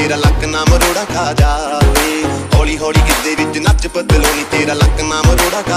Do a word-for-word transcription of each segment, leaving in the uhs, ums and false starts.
तेरा लक ना मरोड़ा खा जावे। हौली हौली गिद्धे विच नच बदलोनी तेरा लक ना मरोड़ा खा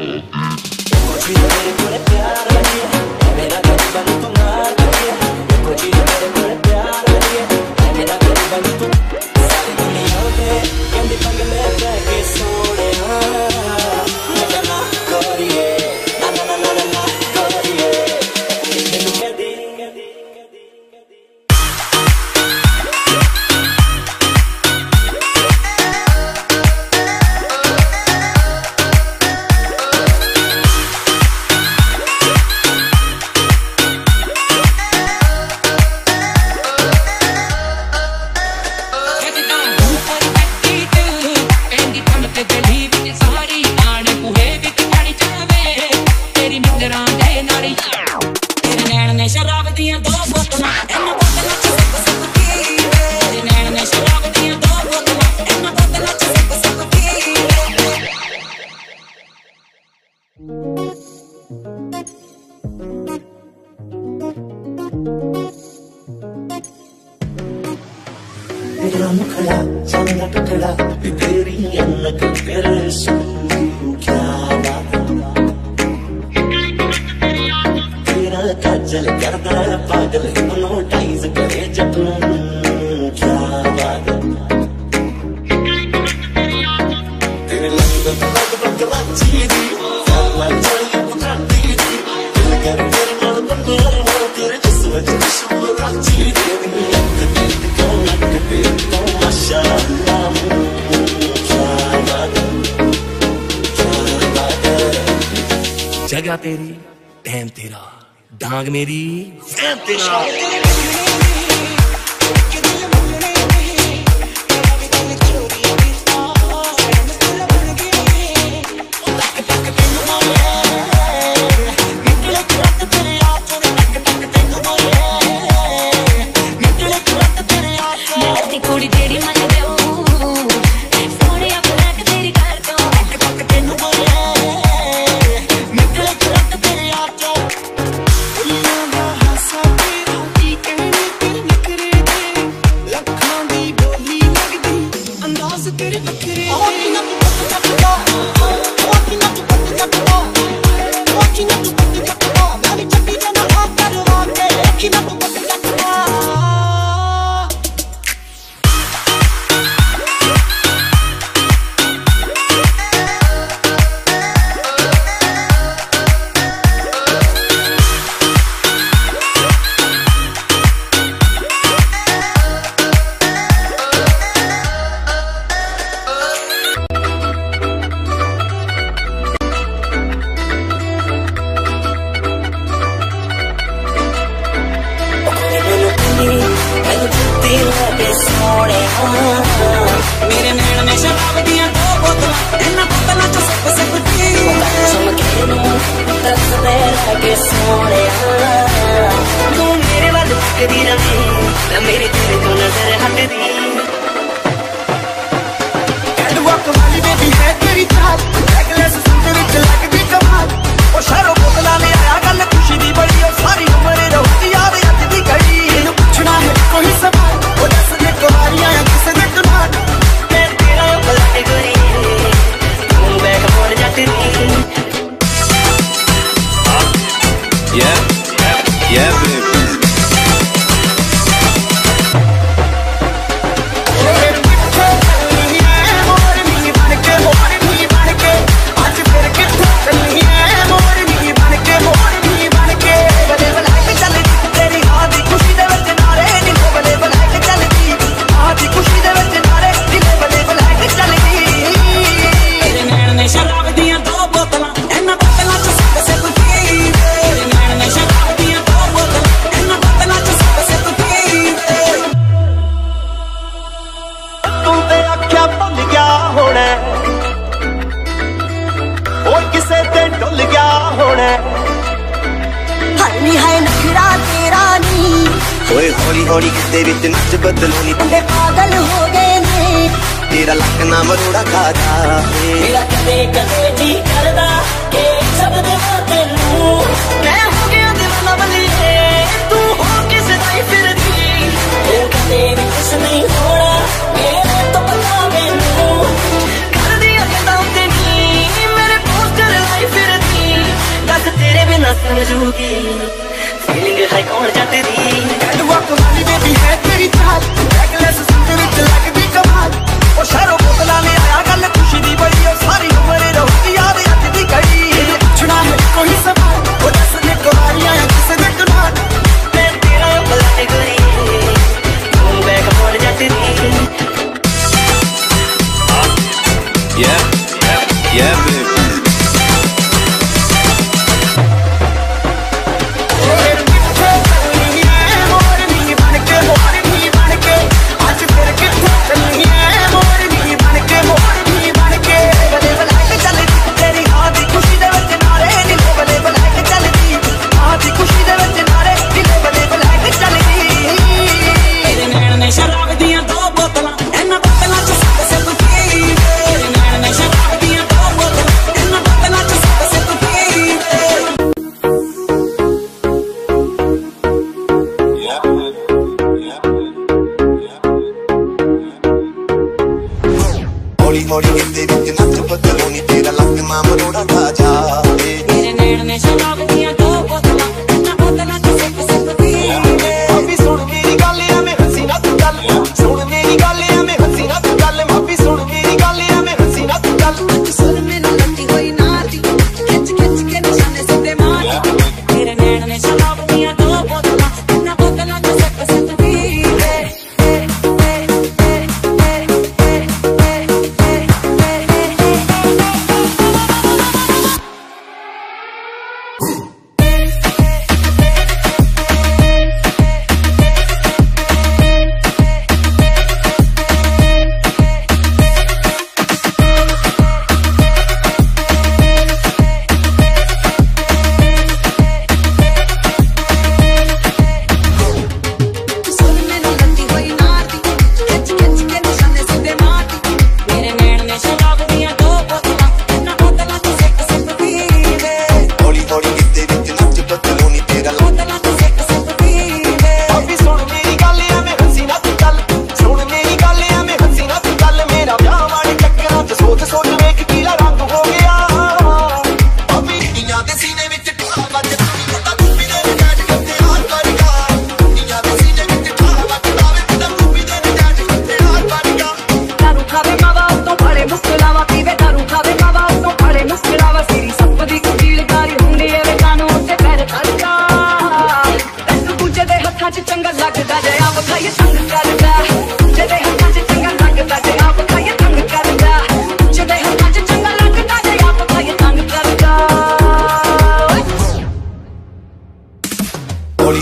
तेरा मुखड़ा चंदा टुकड़ा तेरी अनक तेरे सुनू क्या बात। तेरा काजल करदा पागल हिप्नोटाइज करे जब क्या बात। तेरे लग लग लग राची दी साला चली पुत्राती दी दिल कर तेरे नाल बंदे तेरे जिस वजह से राची दी जगह तेरी टाइम तेरा डांग मेरी फैम तेरा। मेरे नैन में शराब दियां दो बोतलां इन्ना बोतलां चो सिप सिप पी चमके नूं तरसदे लगे सोहणिया तू मेरे वल तकदी रहे ते मेरी तेरे तो नजर हटदी। कैटवॉक वाली बेबी है तेरी चाल नेकलेस संग विच लगदी कमाल ओ शहरों बोतलां ले आया गल खुशी दी बड़ी ओ सारी उम्र रहती याद अज दी घड़ी। मैनूं पुछना है कोई सवाल ओ दस दे कुवारियां किस दे कनाल तेरा बलट गोरी तू बैग मोड़ जाती। Yeah, yeah, baby. हौली हौली गिद्धे विच नच बदलोनी बंदे पागल हो गए ने तेरा लक ना मरोड़ा खा जावे। मेरा कदे कदे जी करदा के सब देवां तैनूं मैं हो गया दीवाना बलिए तू हो किस दी फिरदी ओ कदे भी कुछ नहीं होना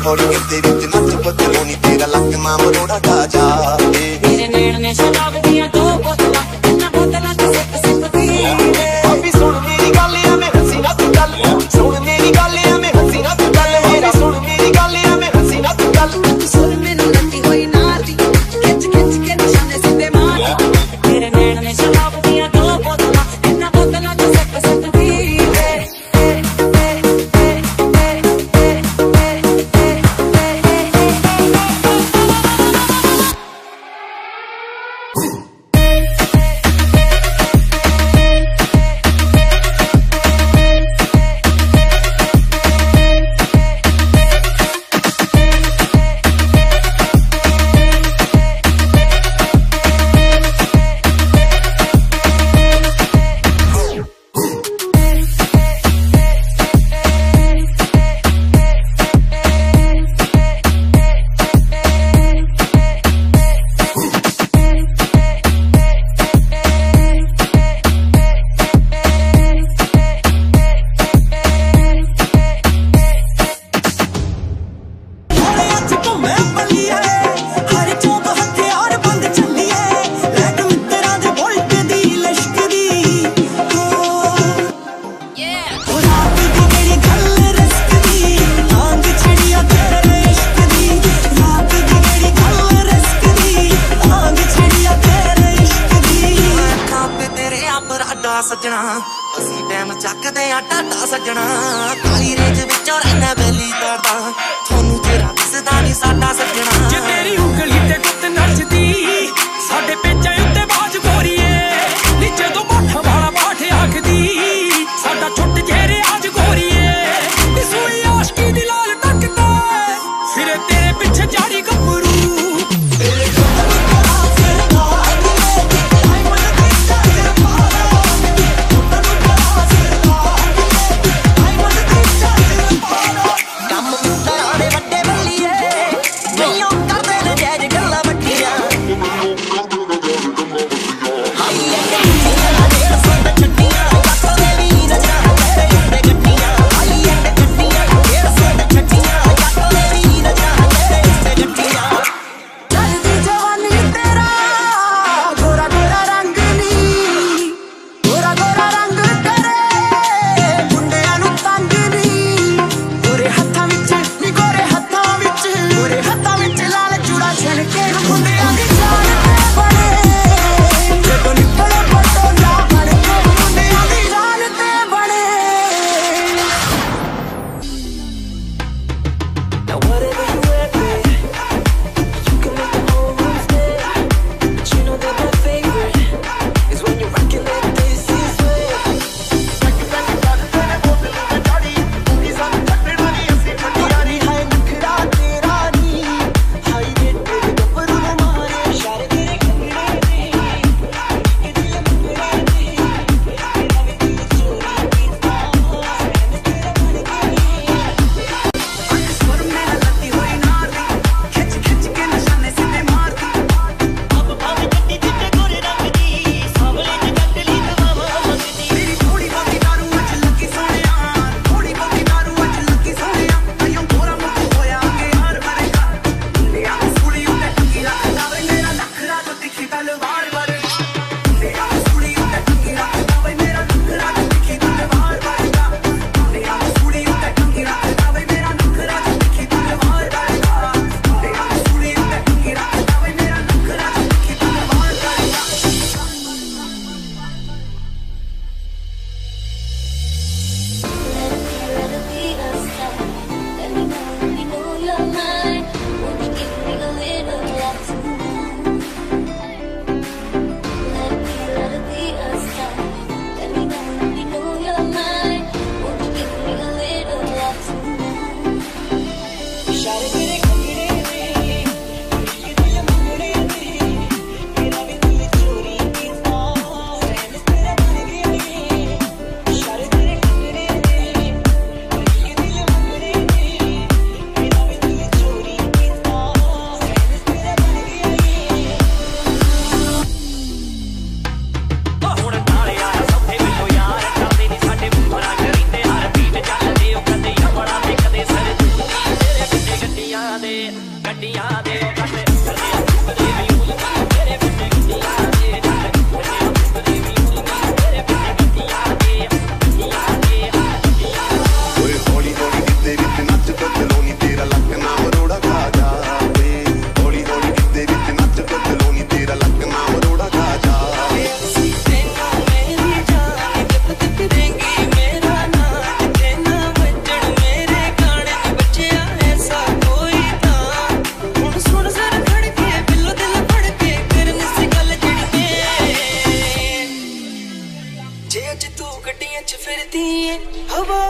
हौली गिरदे विच नच बदलो नी तेरा लक ना मरोड़ा खा जाए मेरे नैन ने शराब दिया दो बोतलां इन्ना बोतलां ते सिप सिप पी अभी सुन मेरी गल एवें हंसी ना तू गल सुन मेरी गल एवें हंसी ना तू गल मेरी सुन मेरी गल एवें हंसी ना तू गल सुन मैनू लट्टी होई नार दी खिच खिच के निशाने सिद्धे मार मेरे नैन ने शराब दिया दो बोतलां इन्ना बोतलां ते सिप सिप पी सजना असी टैम चकदे आ टाटा सजना काली रेंज विचों रहना बेली करदा थोनू तेरा दिसदा नहीं साडा सजना जे तेरी उंगली ते गुੱਤ नचदी साडे पेचां उत्ते बाज गोरीए नीचे तो बाठा वाला बाठ आखदी साडा छुट जेरे आज गोरीए इसुई आशकी दी लाल टकदा फिरे तेरे पिछे जाड़ी गबरू Come on,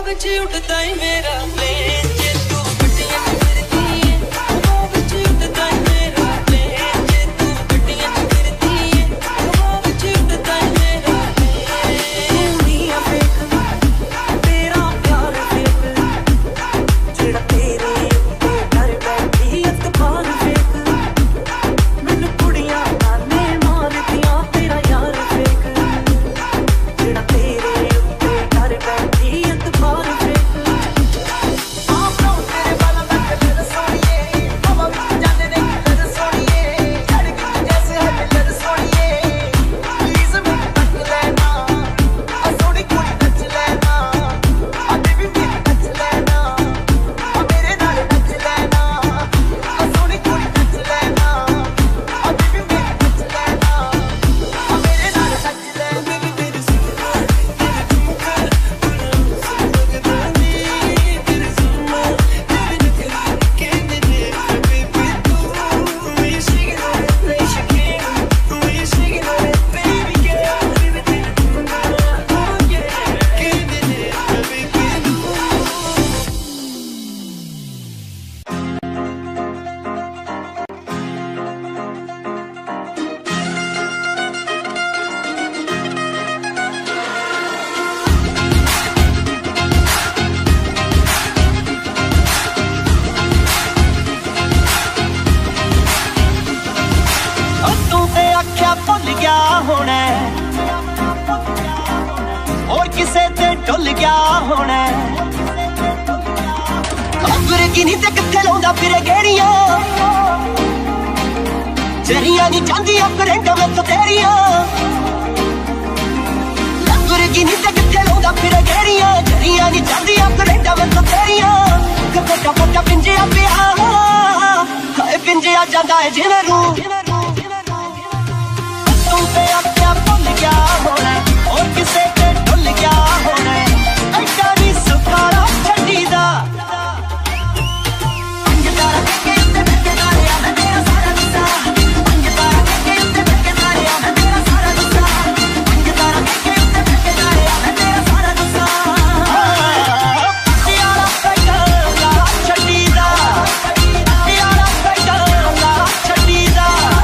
बिच उड़दा ही मेरा प्लेन जे तू गड्डियां च फिरदी है हवा बिच उड़दा ही मेरा प्लेन जे तू गड्डियां च फिरदी है हवा बिच उड़दा ही मेरा प्लेन दुनिया फेक तेरा प्यार फेक जेड़ा तेरे उत्ते डर बैठी अतबार फेक मैनू कुड़ियां ताने मारदियां तेरा यार फेक जेड़ा तेरे उत्ते डर बैठी अतबार फेक आप लो तेरे वाला मैं कलर सोनिए हवा विच जाने दे कलर सोनिए झड़ के जैसे है कलर सोनिए प्लीज मैं तक लेना आ सोनी कुड़ी नच लेना आ बेबी मेरी नच लेना आ मेरे नाल नच लेना आ सोनी कुड़ी नच लेना आ बेबी मेरी नच लेना आ मेरे नाल नच लेना बेबी तेरी सुनना तेरे झुमका बड़ा सुन लगदा नी तेरे सुनना तेरे नखरे कहने दे बेबी तू मैं shaking on it मैं shaking मैं shaking on it baby girl baby तेरे झुमका oh yeah कहने दे बेबी तू तू ते आख्या भुल गया होना और किसे ते डुल गया होना अगर गिनी ते किथे लाउंदा फिरे गेड़ियां जरिया नी चांदियां करंटा में तो तेरियां अगर गिनी ते किथे लाउंदा फिरे गेड़ियां जरिया नी चांदियां करंटा में तो तेरियां कपटा पटा पिंजिया पिया हाय पिंजिया जांदा है जिवें रू तू ते आख्या भुल गया होना और किसे ते डुल गया होना ऐसा नी सुखारा छड्डी दा पंज तारा के उत्ते बैठे तारिया मैं तेरा सारा गुस्सा पंज तारा के उत्ते बैठे तारिया मैं तेरा सारा गुस्सा पंज तारा के उत्ते बैठे तारिया मैं तेरा सारा गुस्सा यारा पैगला छड्डी दा यारा पैगला छड्डी दा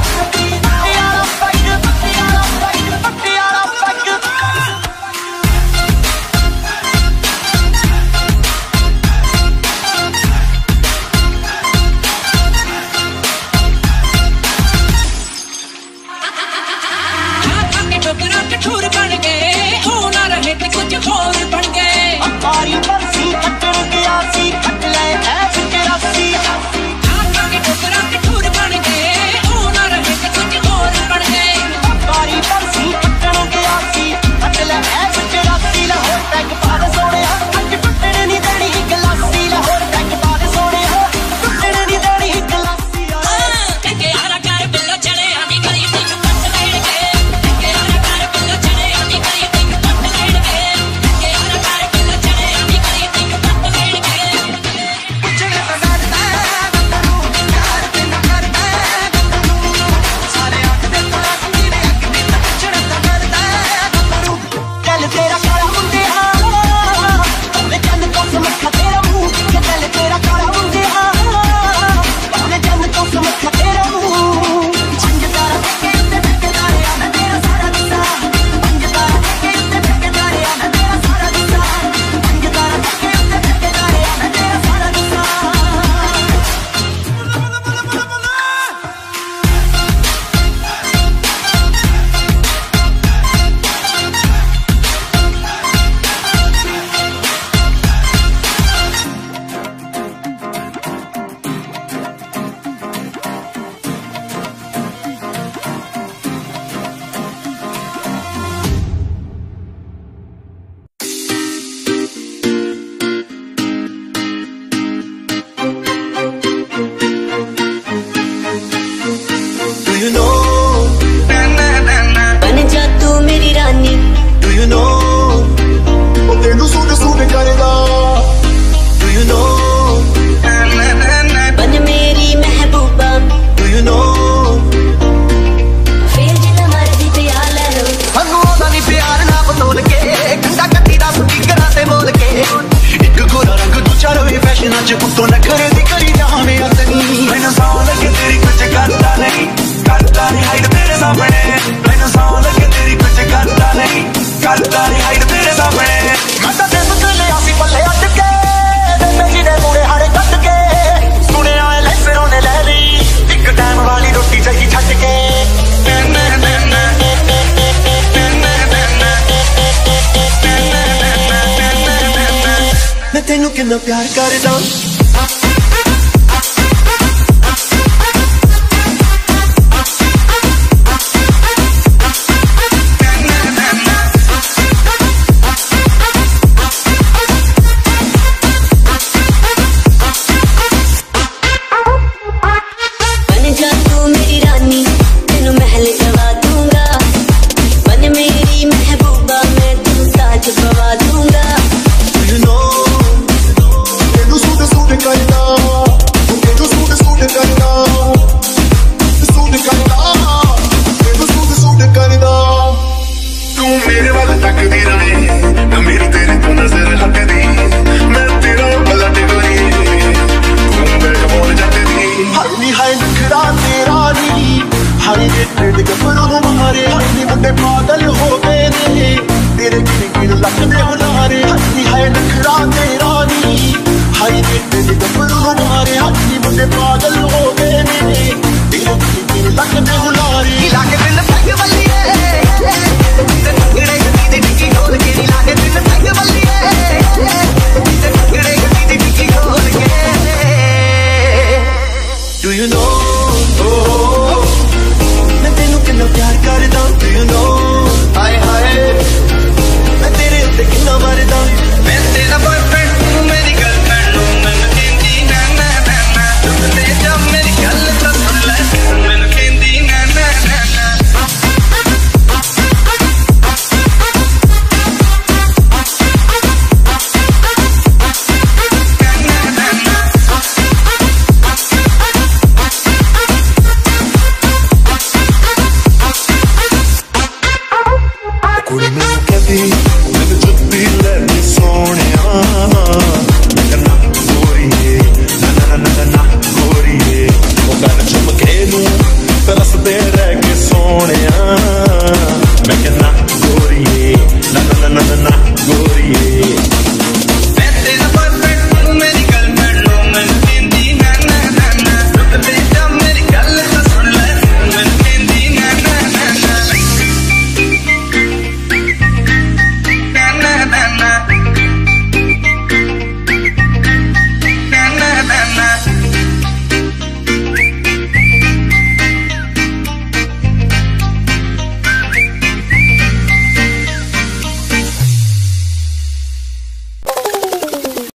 ਤੈਨੂੰ ਕਿੰਨਾ ਪਿਆਰ ਕਰਦਾ।